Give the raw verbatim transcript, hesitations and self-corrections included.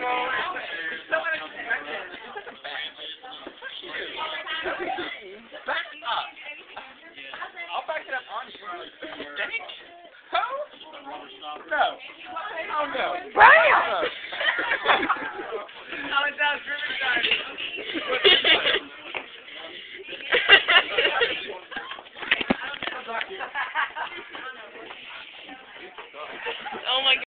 Back up. I'll back it up on you. Dank? Who? No. Oh no. Bam! Oh, it sounds really nice.